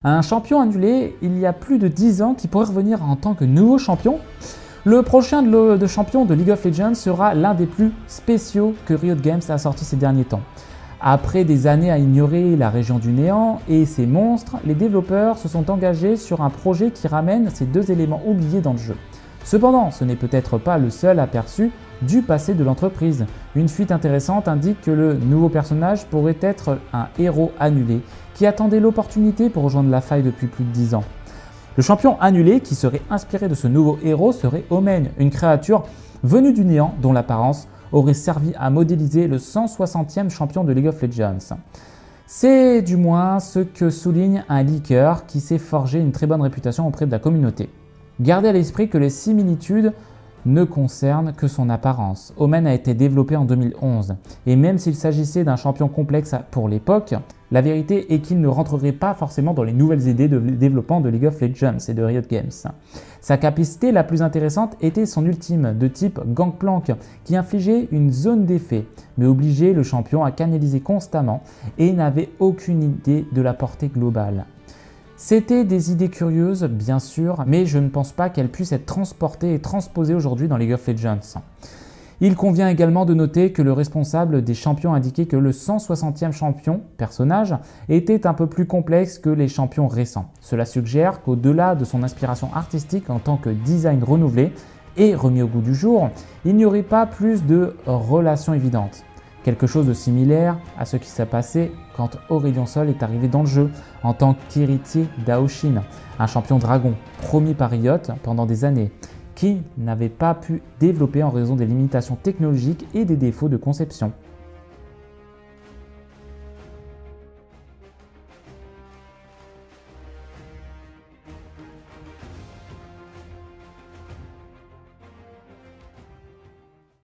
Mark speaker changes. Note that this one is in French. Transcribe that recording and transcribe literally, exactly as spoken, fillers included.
Speaker 1: Un champion annulé il y a plus de dix ans qui pourrait revenir en tant que nouveau champion. Le prochain de, le, de champion de League of Legends sera l'un des plus spéciaux que Riot Games a sorti ces derniers temps. Après des années à ignorer la région du néant et ses monstres, les développeurs se sont engagés sur un projet qui ramène ces deux éléments oubliés dans le jeu. Cependant, ce n'est peut-être pas le seul aperçu du passé de l'entreprise. Une fuite intéressante indique que le nouveau personnage pourrait être un héros annulé qui attendait l'opportunité pour rejoindre la faille depuis plus de dix ans. Le champion annulé qui serait inspiré de ce nouveau héros serait Omen, une créature venue du néant dont l'apparence aurait servi à modéliser le cent soixantième champion de League of Legends. C'est du moins ce que souligne un leaker qui s'est forgé une très bonne réputation auprès de la communauté. Gardez à l'esprit que les similitudes ne concernent que son apparence. Omen a été développé en deux mille onze et même s'il s'agissait d'un champion complexe pour l'époque, la vérité est qu'il ne rentrerait pas forcément dans les nouvelles idées de développement de League of Legends et de Riot Games. Sa capacité la plus intéressante était son ultime de type Gangplank qui infligeait une zone d'effet mais obligeait le champion à canaliser constamment et n'avait aucune idée de la portée globale. C'était des idées curieuses, bien sûr, mais je ne pense pas qu'elles puissent être transportées et transposées aujourd'hui dans League of Legends. Il convient également de noter que le responsable des champions indiquait que le cent soixantième champion, personnage, était un peu plus complexe que les champions récents. Cela suggère qu'au-delà de son inspiration artistique en tant que design renouvelé et remis au goût du jour, il n'y aurait pas plus de relations évidentes. Quelque chose de similaire à ce qui s'est passé quand Aurelion Sol est arrivé dans le jeu en tant qu'héritier d'Aoshin, un champion dragon promis par Riot pendant des années, qui n'avait pas pu développer en raison des limitations technologiques et des défauts de conception.